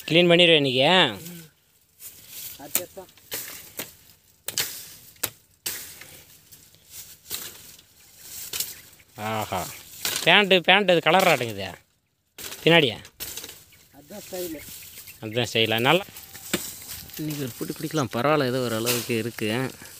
Clean பண்ணிடுவேன் இன்றைக்கி. ஆஹா, பேண்ட்டு இது கலர் ஆட்டுங்குது பின்னாடியா? அதுதான் ஸ்டைலா. நல்லா இன்றைக்கி ஒரு புட்டு பிடிக்கலாம். பரவாயில்ல, ஏதோ ஒரு அளவுக்கு இருக்குது.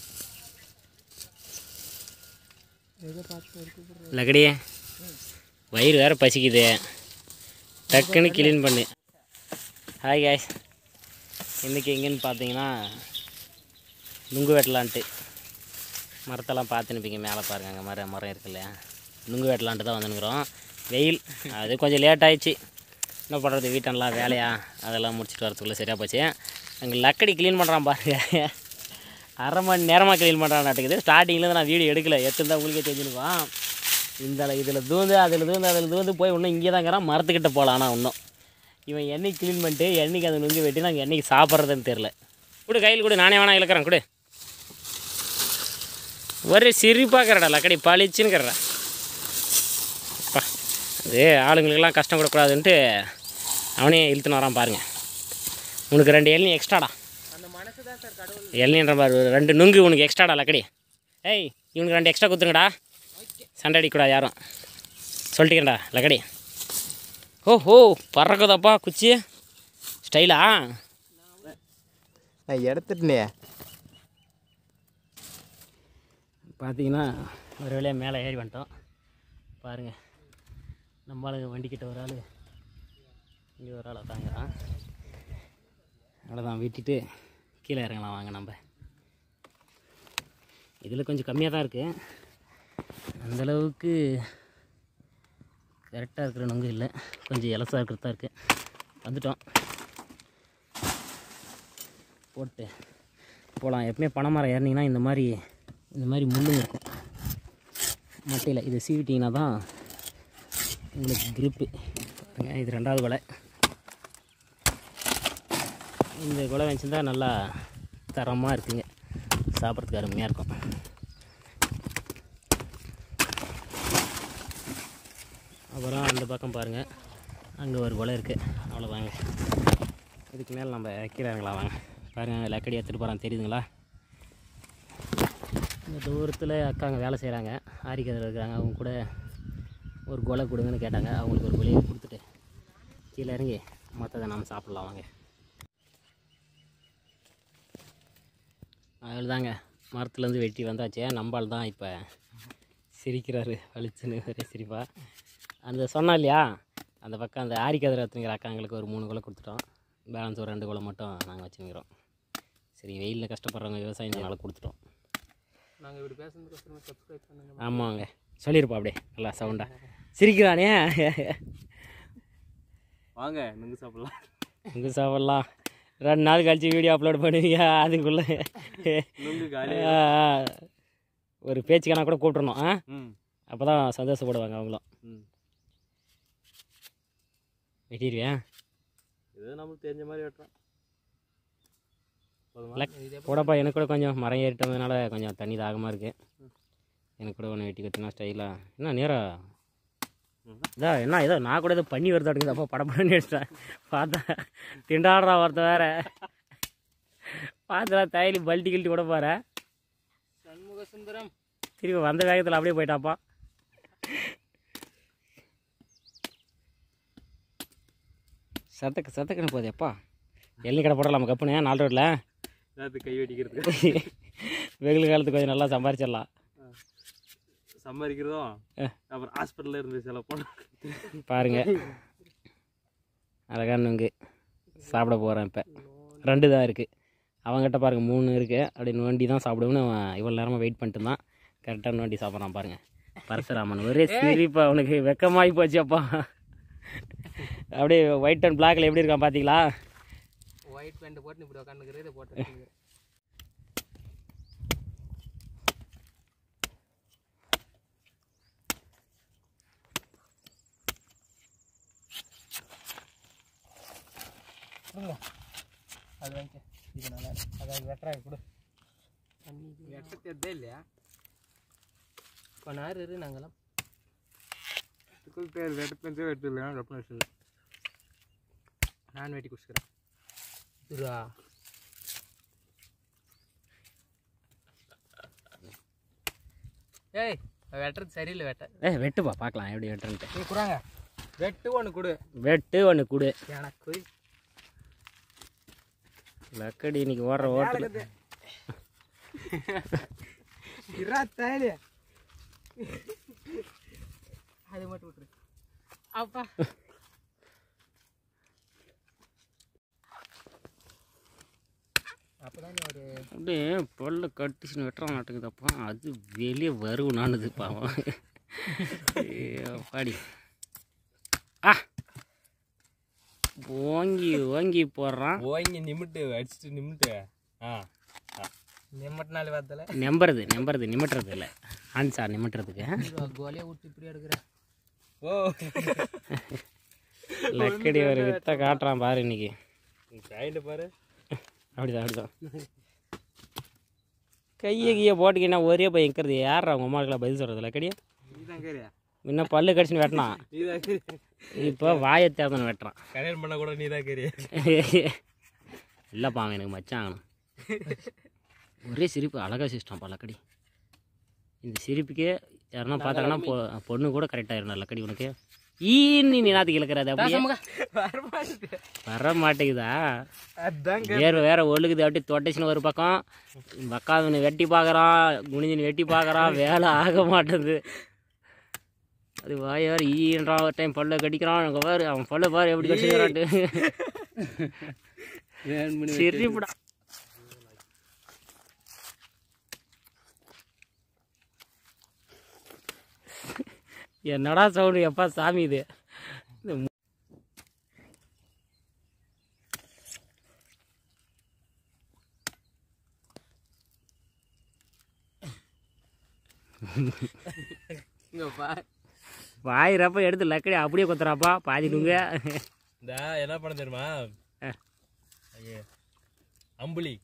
லக்கடியே வயிறு வேறு பசிக்குது, டக்குன்னு க்ளீன் பண்ணு. ஹாய் காய்ஸ், இன்றைக்கி எங்கேன்னு பார்த்தீங்கன்னா நுங்கு வெட்டலான்ட்டு மரத்தெல்லாம் பார்த்துனுப்பீங்க. மேலே பாருங்கள், அங்கே மரம் இருக்கு இல்லையா, நுங்கு வெட்டலான்ட்டு தான் வந்துனுக்குறோம். வெயில் அது கொஞ்சம் லேட் ஆகிடுச்சு. என்ன பண்ணுறது, வீட்டெல்லாம் வேலையா அதெல்லாம் முடிச்சுட்டு வரதுக்குள்ளே சரியாக போச்சு. அங்கே லக்கடி க்ளீன் பண்ணுறான் பாருங்க, அரை மணி நேரமாக க்ளீன் பண்ணுறான் நாட்டுக்குது. ஸ்டார்டிங்கில் நான் வீடியோ எடுக்கலை, எடுத்துருந்தா உங்களுக்கே தெரிஞ்சுருவான். இதில் தூந்து அதில் தூந்து போய் இன்னும் இங்கே தாங்கிறான், மரத்துக்கிட்ட போகலாம். ஆனால் இன்னும் இவன் என்னைக்கு க்ளீன் பண்ணிட்டு என்னைக்கு அதை நுங்கு வெட்டி நாங்கள் என்றைக்கு சாப்பிட்றதுன்னு தெரில. கொடு கையில் கொடு, நானே வேணா இழுக்கிறேன் கொடு. ஒரே சிரிப்பாக்கிறடா லக்கடி, பளிச்சுன்னுக்கிறடா. அப்பா, அது ஆளுங்களுக்கெல்லாம் கஷ்டம் கொடுக்கூடாதுன்ட்டு அவனே இழுத்துன்னு வரான் பாருங்கள். உனக்கு 2 இளநீ எக்ஸ்ட்ராடா. இளநீன்ற மாதிரி 2 நுங்கு உனக்கு எக்ஸ்ட்ராடா லக்கடி. ஏய், இவனுக்கு 2 எக்ஸ்ட்ரா கொடுத்துருங்கடா, சண்டை அடிக்கூடாது யாரும், சொல்லிட்டுக்கிறேன்டா லக்கடி. ஓஹோ, பறக்குதாப்பா குச்சி ஸ்டைலா. நான் எடுத்துட்டே பார்த்தீங்கன்னா ஒரு வேலையாக மேலே ஏறி வந்துட்டோம் பாருங்கள். நம்மளுக்கு வண்டிக்கிட்ட ஒரு ஆள், இங்கே ஒரு ஆளை தாங்கிறான். அவ்வளோதான், விட்டுட்டு கீழே இறங்கலாம் வாங்க. நம்ம இதில் கொஞ்சம் கம்மியாக தான் இருக்குது, அந்தளவுக்கு கரெக்டாக இருக்கிற நொங்கு இல்லை, கொஞ்சம் இலசாக இருக்கிறது தான் இருக்குது. வந்துட்டோம், போட்டு போகலாம். எப்பவுமே பனைமரம் ஏறினீங்கன்னா இந்த மாதிரி முள்ளுங்க இருக்கும் மட்டையில். இது சீவிட்டிங்கன்னா தான் உங்களுக்கு கிரிப்பு. இது 2வது கொலை. இந்த கொலை வச்சுருந்தா நல்லா தரமாக இருக்குங்க, சாப்பிட்றதுக்கு அருமையாக இருக்கும். அப்புறம் அந்த பக்கம் பாருங்கள், அங்கே ஒரு கொலை இருக்குது. அவ்வளோதாங்க, இதுக்கு மேலே நம்ம வைக்கிறாங்களா வாங்க. பாருங்கள், லக்கடி எடுத்துகிட்டு போகிறான் தெரியுதுங்களா. இந்த தூரத்தில் அக்காங்க வேலை செய்கிறாங்க, ஆரிக்கதில் இருக்கிறாங்க. அவங்க கூட ஒரு கொலை கொடுங்கன்னு கேட்டாங்க. அவங்களுக்கு ஒரு கொலையை கொடுத்துட்டு கீழே இறங்கி மற்றதை நாம் சாப்பிட்லாம் வாங்க. அதில் தாங்க மரத்துலேருந்து வெட்டி வந்தாச்சு. நம்பால் தான் இப்போ சிரிக்கிறாரு, வலிச்சுன்னு ஒரே சிரிப்பா. அந்த சொன்னா இல்லையா, அந்த பக்கம் அந்த ஆரிக்கதில் எடுத்துங்கிற அக்காங்களுக்கு ஒரு 3 கொலை கொடுத்துட்டோம். பேலன்ஸ் ஒரு 2 கொலை மட்டும் நாங்கள் வச்சுக்கிறோம். சரி, வெயிலில் கஷ்டப்படுறவங்க விவசாயம் அதனால் கொடுத்துட்டோம். நாங்கள் இப்படி பேசுறதுக்கு சப்ஸ்கிரைப் பண்ணுங்க. ஆமாங்க, சொல்லியிருப்பா அப்படியே நல்லா சவுண்டாக. சிரிக்கிறானே, வாங்க நுங்கு சாப்பிட்லாம். நுங்கு சாப்பிட்லாம். 2 நாள் கழிச்சு வீடியோ அப்லோட் பண்ணுவீங்க. அதுக்குள்ளே ஒரு பேச்சுக்கான கூட கூப்பிட்றணும். அப்போ தான் சந்தோஷப்படுவாங்க அவங்களும். வெட்டிடுவேன், இது நம்மளுக்கு தெரிஞ்ச மாதிரி வெட்டுறோம். போடப்பா. எனக்கு கூட கொஞ்சம் மரம் ஏறிட்டதுனால கொஞ்சம் தண்ணி தாகமாக இருக்குது. எனக்கு கூட ஒன்று வெட்டி கற்றுனா ஸ்டைலாக. என்ன நேராக இதான் என்ன ஏதோ நான் கூட ஏதோ பண்ணி வருதாட்டுங்க. அப்போ படப்படன்னு எடுத்தேன், பார்த்தா திண்டாடுறா ஒருத்த வேறு. பார்த்தா தையலி பல்ட்டி கில்ட்டி கூட போகிறேன். சண்முக சுந்தரம் திரும்பி வந்த வேகத்தில் அப்படியே போயிட்டாப்பா. சத்தக்குன்னு போதேப்பா. எள்ளி கடை போடலாம் கப்புனே 4 ரோட்டில். கை வெட்டிக்கிறது வெயில் காலத்துக்கு கொஞ்சம் நல்லா சம்பாரிச்சிடலாம். சம்பாதிக்கிறதும் அப்புறம் ஹாஸ்பிட்டலில் இருந்து செலவு பண்ண பாருங்கள். அழகான நுங்கு சாப்பிட போகிறேன். இப்போ 2 தான் இருக்குது. அவங்ககிட்ட பாருங்கள் 3 இருக்குது. அப்படி நோண்டி தான் சாப்பிடுவோன்னு அவன் இவ்வளோ நேரமாக வெயிட் பண்ணிட்டு தான் கரெக்டாக நோண்டி சாப்பிட்றான் பாருங்கள். பரசுராமன் ஒரே சிரிப்பா, அவனுக்கு வெக்கமாகி போச்சுப்பா. அப்படியே ஒயிட் அண்ட் பிளாக்ல எப்படி இருக்கான் பார்த்தீங்களா? ஒயிட் பேண்ட் போட்டு இப்படி உட்காந்துக்கிறேன். இதை போட்டு அது வாங்க. இது நல்லா அதாவது வெட்டராக கொடு. வெட்டத்தே இல்லையா? இப்போ நேரம் இரு, நாங்களாம் பேர் வெட்ட வெட்டு இல்லையா? நான் வெட்டி குடிச்சுக்கிறேன். ஏய் வெட்டுறது சரியில்லை வெட்டுப்பா பார்க்கலாம் எப்படி வெட்டுறன்ட்டு. நீ குறாங்க வெட்டு ஒன்று கொடு. வெட்டு ஒன்று கொடு. எனக்கு லக்கடி இன்னைக்கு ஓடுற ஓட்டல் அது மட்டும் விட்டுரு. அப்பா அப்போதான் ஒரு அப்படியே பொல்ல கட்டிச்சுன்னு வெட்டுறான் நாட்டுக்குதாப்பா. அது வெளியே வரும் நானுது பாவம். பாடி ஓங்கி ஓங்கி போடுறான். ஓங்கி நிமிட்டு அடிச்சுட்டு நிமிட்டு. நிமிட்டினாலே பார்த்தல நம்புறது நிமிட்டுறது இல்லை. ஆன்சா நிமிட்டுறதுக்கு கோலியை விட்டு இப்படி எடுக்கிற. ஓ லக்கடி ஒரு வித்த காட்டுறான் பாரு இன்னைக்கு. பாரு அப்படிதான் கையை போட்டுக்கின்னா ஒரே பையன் இருக்கிறது யார் அவங்க அம்மாவுக்குலாம் பதில் சொல்கிறது. லக்கடியா முன்ன பல்லு கடிச்சுன்னு வெட்டினான், இப்போ வாயை தேர்ந்தன்னு வெட்டுறான். கல்யாணம் பண்ண கூட நீ தான் கேரியா. இல்லைப்பா அவன் எனக்கு மச்சான். ஒரே சிரிப்பு அழகாக சிரிச்சிட்டான்ப்பா லக்கடி. இந்த சிரிப்புக்கே யாருன்னா பார்த்தாங்கன்னா பொண்ணு கூட கரெக்டாக இருந்தா லக்கடி. உனக்கு நீ நாத்துக்கு இழக்கிறாது அப்படியே வர மாட்டேங்குதா? வேற ஒழுகுது அப்படியே தொட்டைச்சின்னு ஒரு பக்கம் பக்காதுன்னு வெட்டி பார்க்குறான், குனிஞ்சின்னு வெட்டி பார்க்குறான், வேலை ஆக மாட்டேங்குது. அது வாயார் ஈன்றான். ஒரு டைம் பல்ல கடிக்கிறான். அங்கே பாரு அவன் பல்ல பாரு எப்படி கடிச்சுக்கிறான்ட்டு சிரிப்புடா. என்னடா சவுண்டு எப்பா சாமி இது. வாயிறப்ப எடுத்து லக்கடி அப்படியே கொத்துறாப்பா பாதிடுங்க. இந்த என்ன பண்ண தெரியுமா? அம்புலி.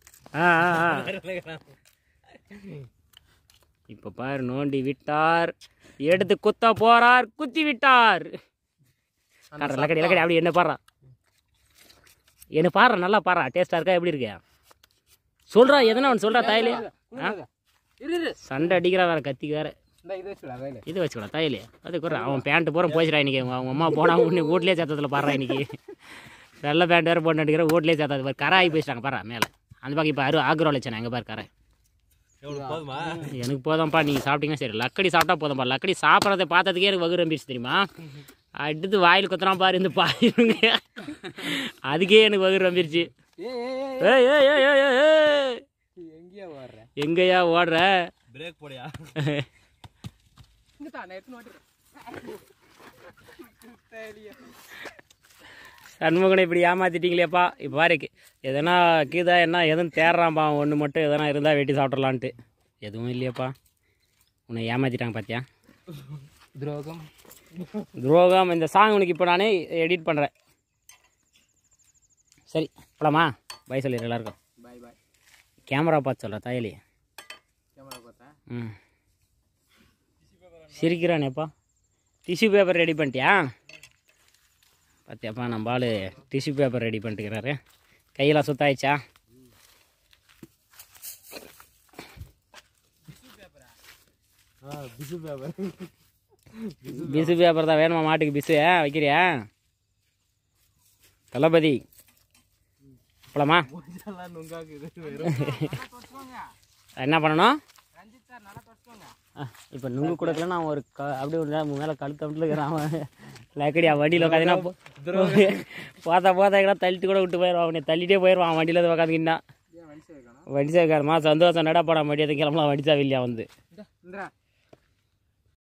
இப்போ பாரு நோண்டி விட்டார், எடுத்து குத்த போறார், குத்தி விட்டார். லக்கடி லக்கடி அப்படி என்ன பாடுறா, என்ன பாடுறா, நல்லா பாடுறா. டேஸ்டா இருக்கா, எப்படி இருக்கா சொல்றா. எதுனா அவன் சொல்றா தாயிலே. சண்டை அடிக்கிறா வேற, கத்திக்கு வேற. இது வச்சுக்கலாம் தாயிலே. அது கூட அவன் பேண்ட்டு பூரா போச்சுடா இன்னைக்கு. அவங்க அம்மா போனா உன்னை வீட்லேயே சத்தத்தில் பாடுறா இன்னைக்கு. நல்ல பேண்ட் வேறு போட்டு அடிக்கிற வீட்லேயே சத்தது பாரு. கராய் பேசிட்டாங்க பாரு மேலே அந்த பக்கம். இப்போ ஆக்ரோ வச்சேன் எங்கே பாரு கரை. எனக்கு போதும்ப்பா, நீங்கள் சாப்பிட்டீங்கன்னா சரி. லக்கடி சாப்பிட்டா போதும்ப்பா. லக்கடி சாப்பிட்றத பார்த்ததுக்கே எனக்கு வகு ரம்பிச்சு தெரியுமா. அடுத்து வாயில் குத்துறான் பாரு இந்த பாருங்க, அதுக்கே எனக்கு வகு ரம்பிருச்சு. எங்கேயா ஓடுற? பிரேக் போடியா. சண்முகனை இப்படி ஏமாத்திட்டீங்களேப்பா. இப்போ பாருக்கு எதனா கீதா என்ன எதுவும் தேடுறான்ப்பா. ஒன்று மட்டும் எதனா இருந்தால் வெட்டி சாப்பிட்றலான்ட்டு. எதுவும் இல்லையாப்பா, உன்னை ஏமாற்றிட்டாங்க பார்த்தியா. துரோகம். இந்த சாங் உனக்கு இப்போ நானே எடிட் பண்ணுறேன். சரி போலாமா? பை சொல்லிடுற எல்லாருக்கும். பாய் பாய். கேமரா பார்த்து சொல்கிறேன் தாயலி. கேமரா பார்த்தா சிரிக்கிறானேப்பா. டிஷ்யூ பேப்பர் ரெடி பண்ணிட்டியா? பார்த்தியாப்பா நம்ம ஆள் டிஷ்யூ பேப்பர் ரெடி பண்ணிட்டுக்கிறாரு. கையெல்லாம் சுத்தாயிடுச்சா? பிசு பேப்பர் தான் வேணுமா மாட்டுக்கு? பிசு வைக்கிறியா தளபதி? போலாமா? என்ன பண்ணணும் இப்போ? நுங்கு கொடுக்கல நான் ஒரு அப்படியே மேலே கழுத்து அப்படில இருக்கிறான் லக்கடியா. வண்டியில் உட்காந்துன்னா போதா தள்ளிட்டு கூட விட்டு போயிடுவான். அவனை தள்ளிட்டே போயிடுவான் வண்டியில் உட்காந்துக்கின்னா. வண்டி சேர்க்காரமா சந்தோஷம் நடப்பாடா. மடியாத கிளம்பலாம் வண்டிச்சா இல்லையா வந்து